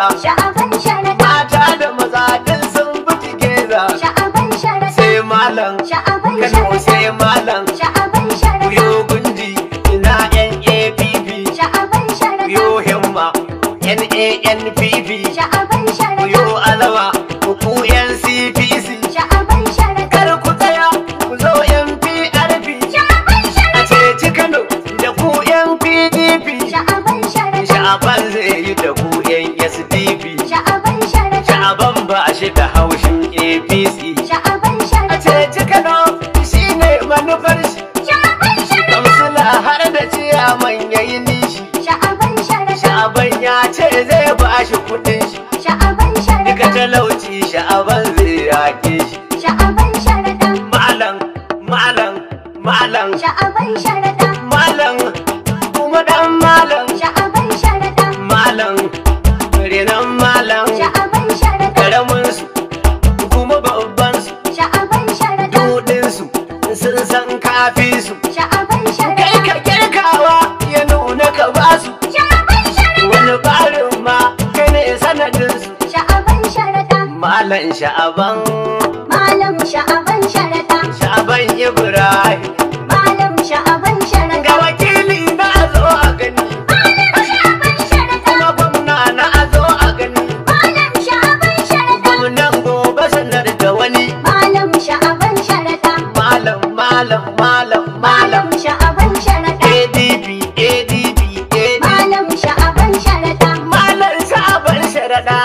sha'aban sharaɗa. Mata da maza din sun fi geza. Sha'aban sharaɗa. Sai malam Sha'aban Kano sharaɗa. sai malam Sha'aban sharaɗa. Yo gundi ina NAPP. Sha'aban sharaɗa. Yo himma NANPP. Sha'aban sharaɗa. Yo alawa ku NCPC. Sha'aban sharaɗa. Kar ku tsaya ku zo NPRP. Sha'aban A sharaɗa. ceci Kano da ku NPDP. Sha'aban sharaɗa. Sha'aban zai yi da ku SDP. Sha'aban sharaɗa. Sha'aban ba shi da haushin APC. Sha'aban A sharaɗa. ceci Kano shi ne manufar shi. Sha'aban sharaɗa. Kamsila har da ciyaman ya yi nishi. Sha'aban sharaɗa. Sha'aban ya ce zai ba shi kuɗin shi. Sha'aban Duka sharaɗa. talauci Sha'aban zai yake shi. Sha'aban sharaɗa. Malam, malam, malam, Sha'aban sharaɗa. malam, kuma dan malam, Sha'aban sharaɗa. malam, renan malam, Sha'aban sharaɗa. karamin su, kuma babban su, Sha'aban sharaɗa. dudin su, sun san kafi su. Sha'aban Kai sharaɗa. ka kirkawa ya nuna ka basu. Sha'aban sharaɗa. Wani barin ma kai ne sanadin su. Sha'aban sharaɗa. Malam Sha'aban, Malam Sha'aban sharaɗa. Sha'aban Ibrahim, Malam Sha'aban sharaɗa. ga wakili na zo a gani, Malam Sha'aban sharaɗa. kuma gwamna na zo a gani, Malam Sha'aban sharaɗa. gwamnan gobe sanar da wani. Malam Sha'aban sharaɗa. Malam, malam, malam, malam, Malam Sha'aban sharaɗa. ADP, ADP, ADP, Malam Sha'aban sharaɗa. Malam Sha'aban Sharaɗa.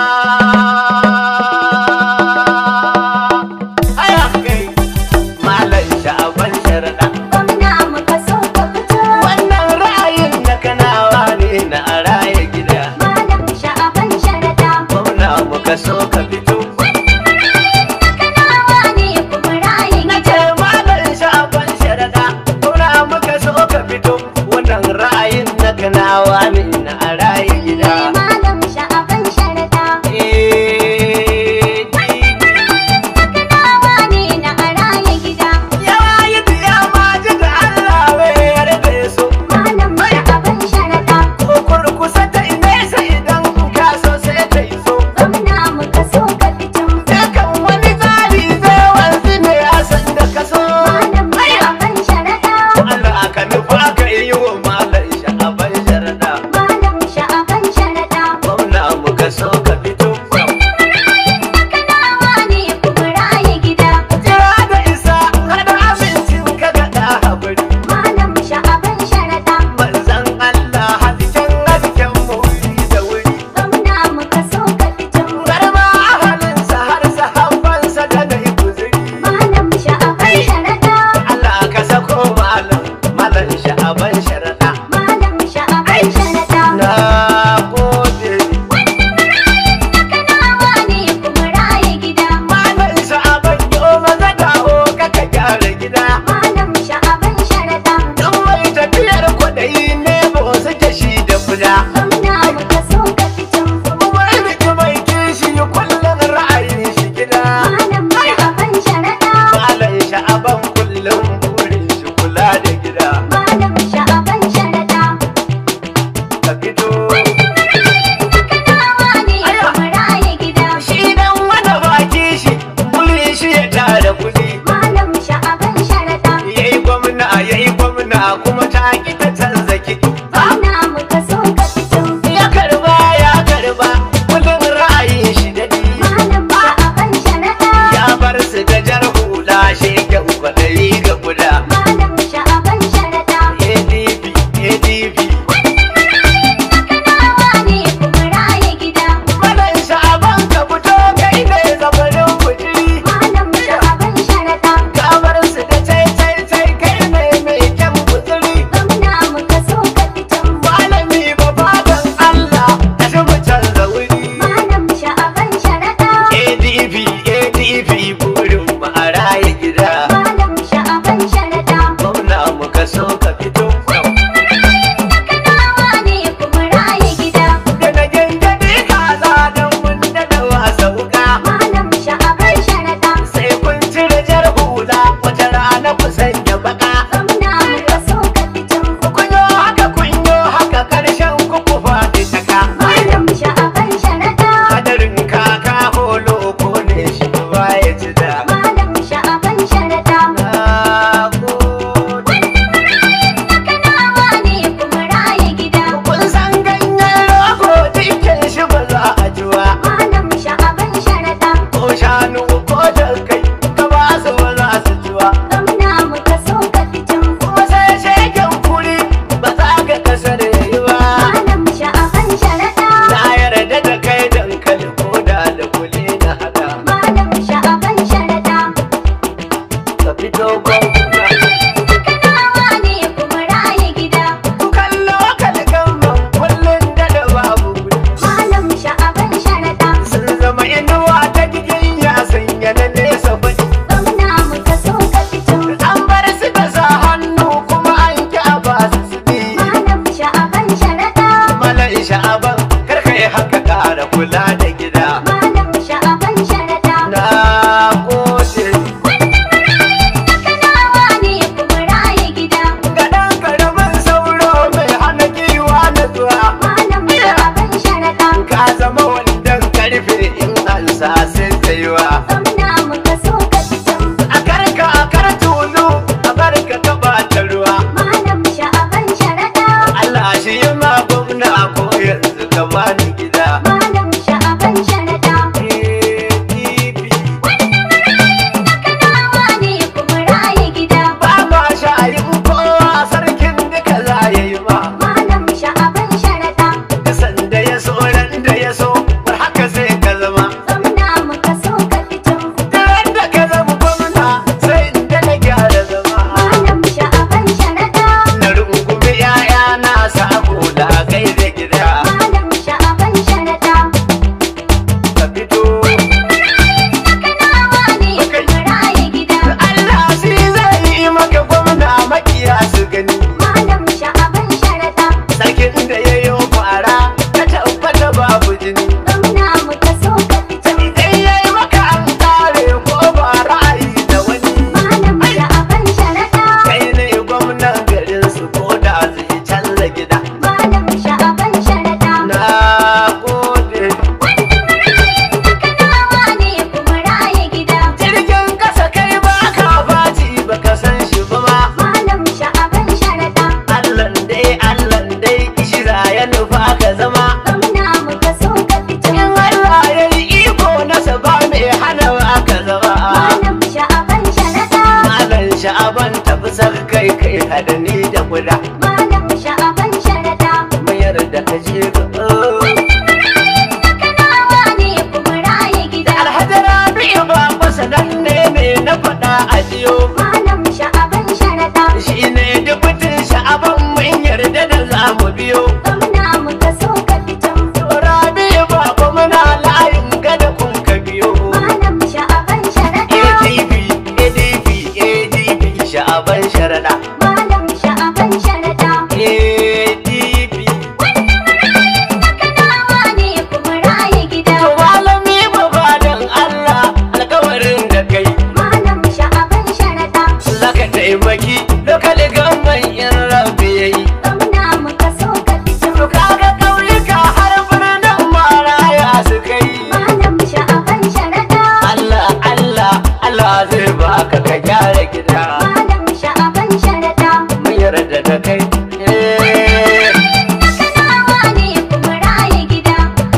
Aya kai, Malam Sha'aban Sharaɗa. Gwamna muka so ka fito. Wannan ra'ayin na kanawa ne na a raya gida. Malam Sha'aban sharaɗa. Gwamna muka so ka fito. Wannan ra'ayin na kanawa ne kuma ra'ayin Na ce Malam Sha'aban Sharaɗa. Gwamna muka so ka fito. Wannan ra'ayin na kanawa ne na a raya gida. Malam Sha'aban sharaɗa. Kanawa ne na araya gida. Yawa yi biya ma ji da Allah wai yarda so. Malam Sha'aban sharaɗa. Kurkusa ta inesa idan ka so sai ta yi so. Gwamna muka so ka fito. Dakan wani tsari zai wanzu ne a san da ka so. Malam Sha'aban sharaɗa. Allah ka nufa ka yi wa Malam Sha'aban Sharaɗa. Malam Sha'aban kula da gida. Malam Sha'aban Sharada. Na gode. Kanawa ne kuma raye gida. Ga ɗan ƙaramin sauro mai hana giwa na zuwa. Malam Sha'aban Sharada. Ka zama wandon karfe in an sa sai tsayuwa. Gwamna muka so ka fito. A kar tulu, a barka ka bata ruwa. Malam Sha'aban Sharada. Allah shi yi ma gwamna ko yanzu ka bani gida. Malam Sha'aban Sharada. ADP. Kanawa ne kuma raye gida. Ba ma sha'ayin kowa sarkin duka za ya yi ma. Malam Sha'aban Sharada. Sanda ya so ran da ya so har haka sai ka zama. Gwamna muka so ka fito. Ran da ka zama gwamna sai inda na gyara zama. Malam Sha'aban Sharada. Na rungumi 'ya'ya na sabo da kai da gida. Malam Sha'aban Sharada. Ka fito. Kanawa ne kuma raye gida. Allah shi zai yi maka gwamna makiya su gani. Malam Sha'aban Sharada. Sarkin da ya yi fara ka tabbata babu jini. Gwamna muka so ka fito. Idan ya yi maka an kare ko ba ra'ayi da wani. Malam Sha'aban Sharada. Kai ne gwamnan garin su ko da zai canza gida. Malam Sha'aban Sharada. Na gode. Kanawa ne kuma raye gida. Jirgin kasa kai ba ka baci ba ka san shi ba ma. Malam Sha'aban Sharada. Allah dai kishira ya nufa ka zama. Gwamna muka so ka fito. In Allah ya yi iko nasa ba mai hana ka zama. Malam Sha'aban Sharada. Malam sha'aban tafi kai hadani da guda. Malam Sha'aban Sharada. Mayar da ka je gaba. Kanawa ne kuma raye gida. Alhaji Rabi'u ba sananne ne na faɗa a jiyo. Malam Sha'aban Sharada. Shi ne dubutin sha'aban mun yarda da za mu biyo. Gwamna muka so ka fito. Rabi'u ba muna layin gada kun ka biyo. Malam Sha'aban Sharada. ADP sha'aban sharaɗa. Malam Sha'aban Sharada. ADP. Kanawa ne kuma raye gida. To malami ba dan Allah alkawarin da kai. Malam Sha'aban Sharada. Zaka taimaki lokali gamban in rabi yayi. Gwamna muka so ka fito. To kaga ƙauyuka har birnin maraya su kai. Malam Sha'aban Sharada. Allah zai baka ka gyara gida. Malam Sha'aban Sharada. Mun yarda da kai. Kanawa ne kuma raye gida.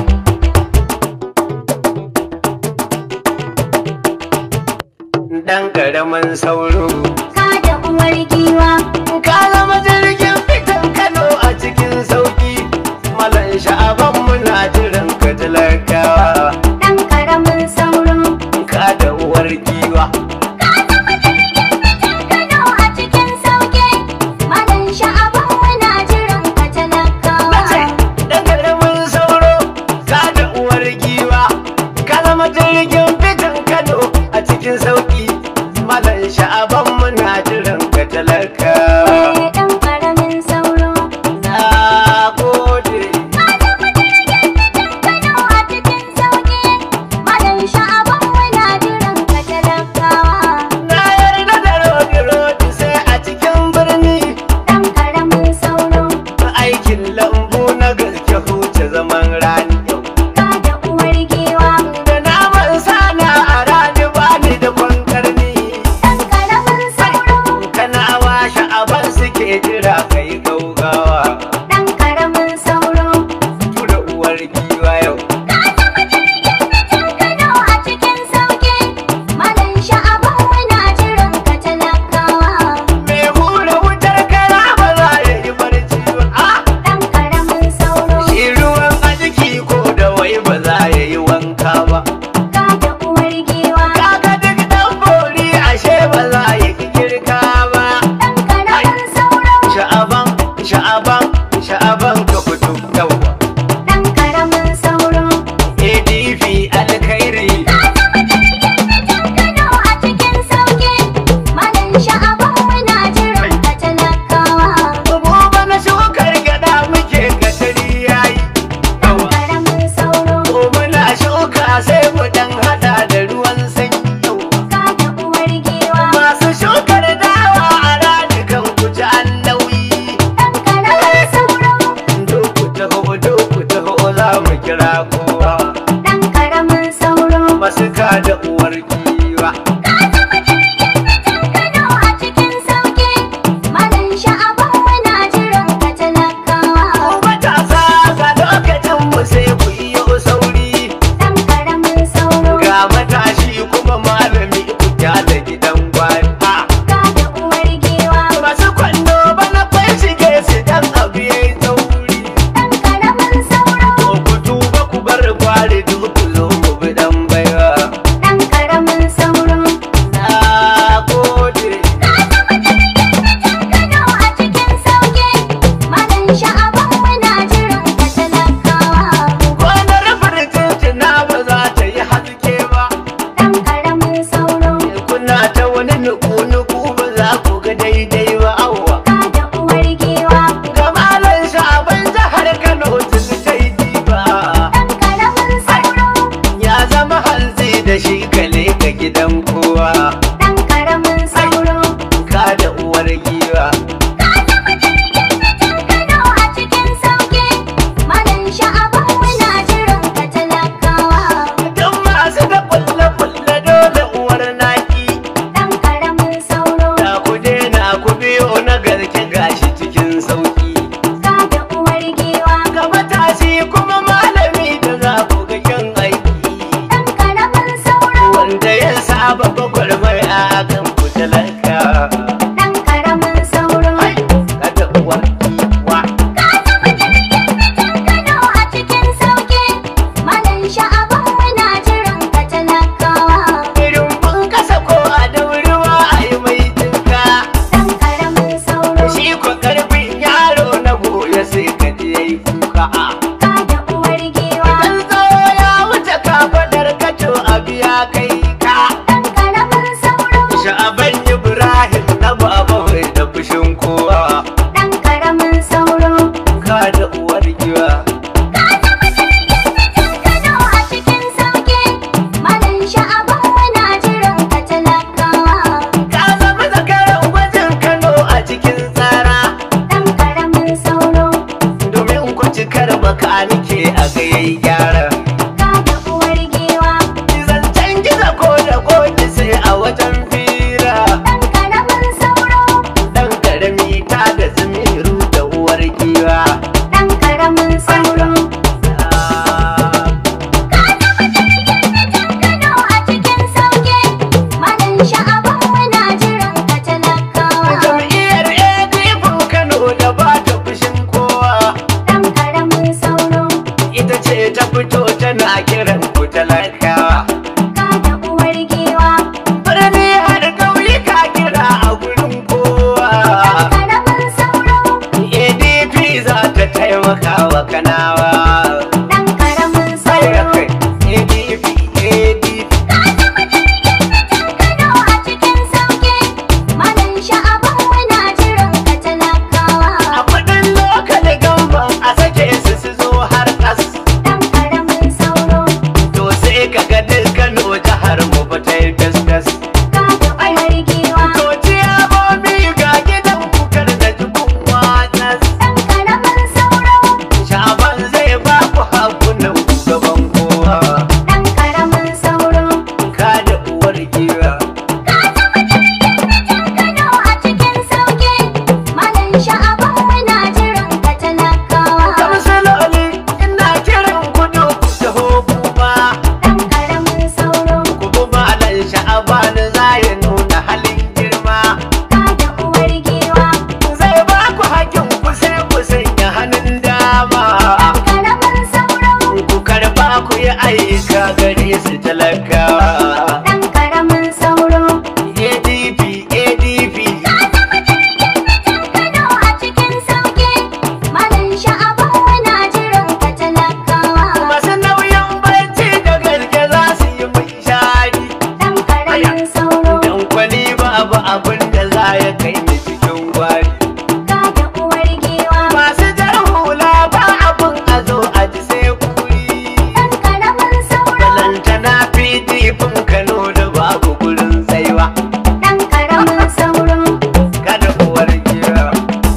Dan ƙaramin sauro. Ka da uwar giwa. Ka zama jirgin fitan Kano a cikin sauki. Malam sha'aban muna jiran ka talakawa. Ɗan ƙaramin sauro. Ka da uwar giwa. Ka zama jirgin fitan Kano a cikin sauƙi. Malam Sha'aban muna jiran ka talakawa. Dan ƙaramin sauro. Ka da uwar giwa. Ka zama jirgin fitan Kano a cikin sauki. Malam sha'aban muna jiran ka talakawa. Ɗan ƙaramin sauro. Na gode. Ka zama jirgin fitan Kano a cikin sauƙi. Malam Sha'aban muna jiran ka talakawa. Na yarda da rodi sai a cikin birni. Ɗan ƙaramin sauro. Aikin lambu na gaske huce zaman rani yau. Ka da uwar giwa. Da naman sana a rani bani da kwankarni. Ɗan ƙaramin sauro. Kana washe aban suke jira kai gaugawa. Ɗan ƙaramin sauro. Tura uwar giwa yau. Ka zama jirgin fitan Kano a cikin sauƙi. Malam Sha'aban muna jiran ka talakawa. Me hura wutar kara ba za ya yi barci ba. Ɗan ƙaramin sauro. Shi ruwan a jiki ko da wai ba za ya yi wanka ba. Ka da uwar giwa. Kaga duk dan bori ashe ba za ya ki girka ba. Ɗan ƙaramin sauro. Sha'aban ka fito yawa. Ɗan ƙaramin sauro. ADP alkhairi. Ka zama jirgin fitan Kano a cikin sauƙi. Malam Sha'aban muna jiran ka talakawa. Gobe na shukar gada muke katari yayi. Ɗan ƙaramin sauro. yayi kuka. ka da uwar giwa. Idan tsawo ya wuce kafaɗar kaco a biya kai ka. Ɗan ƙaramin sauro, Sha'aban Ibrahim na baba mai da fushin kowa. ɗan ƙaramin sauro. Ka da uwar giwa. Ka zama jirgin fitan Kano a cikin sauƙi. Malam Sha'aban muna jiran ka talakawa. Ka zama zakaran gwajin Kano a cikin tsara. Ɗan ƙaramin sauro, Domin ku cikar baka nike a gayayi gyara. ka da uwar giwa. Zancen gizo ko da koki sai a wajen fira. Ɗan ƙaramin sauro, Dan karami ta da zimiru da uwar giwa. ɗan ƙaramin sauro. Kano a cikin sauƙi. Malam Sha'aban muna jiran ka talakawa. Jam'iyyar ADP Kano da ba ta fushin kowa. Ɗan ƙaramin sauro, Ita ce ta fito tana kiran ku talakawa. ka da uwar giwa. Birni har ƙauyuka kira a gurin kowa. Ɗan ƙaramin sauro, ADP za ta taimaka wa Kanawa. ɗan ƙaramin Sai da sauro. kai ADP ADP. Kano a cikin sauƙi. Malam Sha'aban muna jiran ka talakawa. A kudin lokal gamban a sake su zo har ƙas. Ɗan ƙaramin sauro, To sai ka ga Kano jihar mu ba ta yi fes-fes. ka da uwar giwa. To ciyamomi ga gidan kukar da jikun watas. Ɗan ƙaramin sauro, Shaban zai ba ku hakunan gaban kowa. ɗan ƙaramin sauro. Ka da uwar giwa. Kano a cikin sauƙi. Malam Sha'aban muna jiran ka talakawa. Kamsaloli ina kiran kudu ku taho kuma. Ɗan ƙaramin sauro, Ku bi malan Sha'aban za ya nuna halin girma. ka da uwar giwa. Zai ba ku hakin ku sai ku sanya hannun dama. Ɗan ƙaramin sauro, Ku karba ku yi aika gare su talakawa. ɗan ƙaramin sauro. ADP ADP. Kano a cikin sauƙi. Malam Sha'aban muna jiran ka talakawa. Masu nauyin barci da gaske za su yi munshari. Ɗan ƙaramin sauro, Dan kwali babu abin da za ya kai ni cikin gwari. ka da uwar giwa. Masu jar hula ba abin a zo a ji sai kuri. Ɗan ƙaramin sauro, Balantana PDP Kano da babu gurin tsaiwa. ɗan ƙaramin sauro. Kada uwar gira.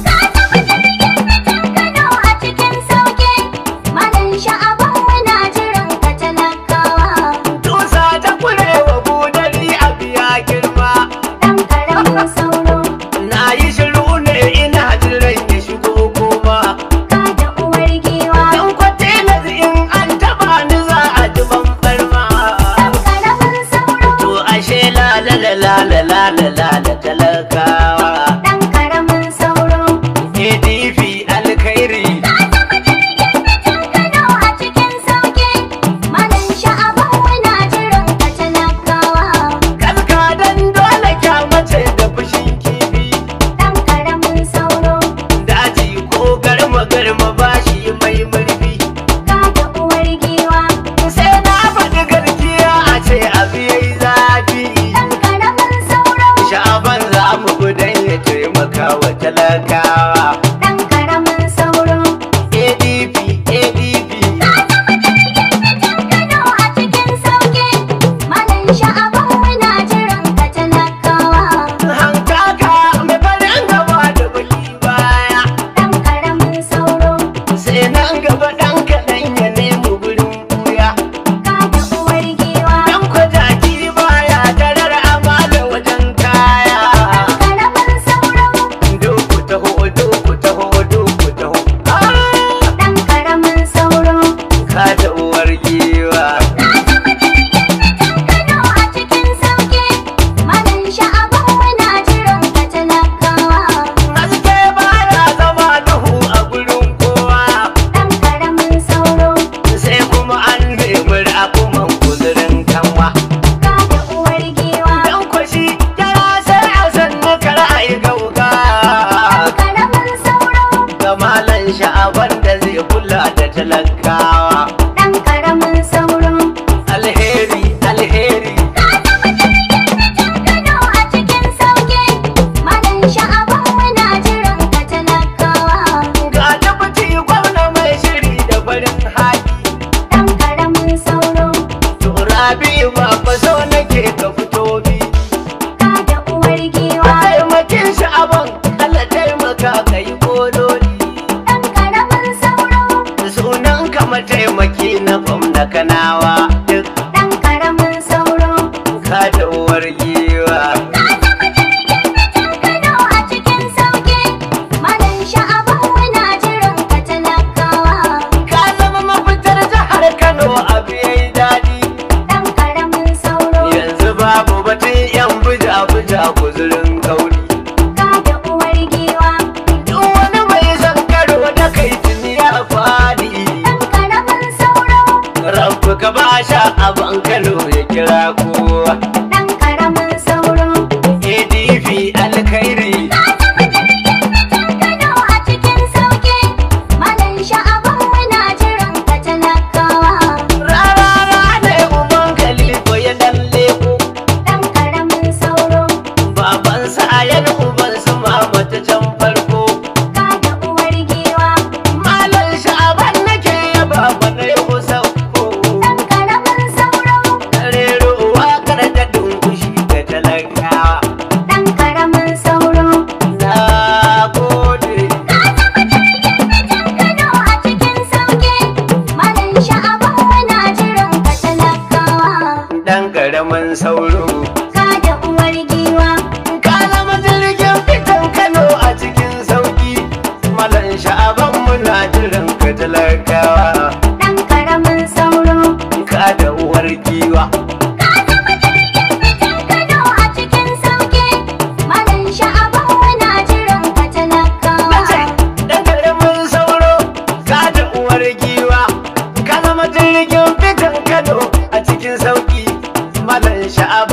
Kano a cikin sauƙi. Malam Sha'aban muna jiran ka talakawa. Tusa ta kurewa budari a biya girma. Ɗan ƙaramin sauro, Na yi shiru ne ina jiran ya shigo kuma. ka da uwar giwa. Dan kwatilas in an taba ni za a ji bambar ma. Ɗan ƙaramin sauro, To ashe la talakawa. ɗan ƙaramin sauro. ADP alkhairi. Kano a cikin sauƙi. Malam Sha'aban muna jiran ka talakawa. Kaskadan dole kyamace da fushin kifi. Ɗan ƙaramin sauro, Daji ko garma ba shi mai murfi. ka da uwar giwa. Sai na faɗi garkiya a ce abu yayi zafi. Ɗan ƙaramin sauro, Sha'awa kula da talakawa. ɗan ƙaramin sauro. Alheri, alheri. Ka zama jirgin fitan Kano a cikin sauƙi. Malam Sha'aban muna jiran ka talakawa. Ga dabati gwamna mai shiri da farin hali. Ɗan ƙaramin sauro. To Rabi ba fa so nake ka fito bi. Ka da uwar giwa. Taimakin Sha'aban, Allah taimaka ka yi kololi. Ɗan ƙaramin sauro. Sunan ka mataimaki na gwamna Kanawa. Duk Ɗan ƙaramin sauro. ka da uwar giwa. Ka zama jirgin fitan Kano a cikin sauƙi. Malam Sha'aban muna jiran ka talakawa. Ka zama mafitar jihar Kano abu yayi daɗi. Ɗan ƙaramin sauro. Yanzu babu batun yan buja-buja guzurin kauri. Ka da uwar giwa. Duk wani mai son karo da kai tuni ya faɗi. Ɗan ƙaramin sauro. Rabu ka ba sha abin Kano ya kira kowa. Ɗan ƙaramin sauro. ADP alkhairi. Ka zama jirgin fitan Kano a cikin sauƙi. Malam Sha'aban muna jiran ka talakawa. Rarara ne uban Khalifa ya dan leko. Ɗan ƙaramin sauro. Baban sayan uban su mama ta can farko. Ka da uwar giwa. Malam Sha'aban nake yaba bana yau sauko. Ɗan ƙaramin sauro. Rero waƙar da dunkushi da talakawa. Ɗan ƙaramin sauro. Na gode. Ka zama jirgin fitan Kano a cikin sauƙi. Malam Sha'aban muna jiran ka talakawa. Dan ƙaramin sauro. Ka da uwar giwa. Ka zama jirgin fitan Kano a cikin sauki. Malam Sha'aban muna jiran ka talakawa. Ɗan ƙaramin sauro. Ka da uwar giwa. Ka zama jirgin fitan Kano a cikin sauƙi. Malam Sha'aban muna jiran ka talakawa. Nace dan ƙaramin sauro. Ka da uwar giwa. Ka zama jirgin fitan Kano a cikin sauki. Malam Sha'aban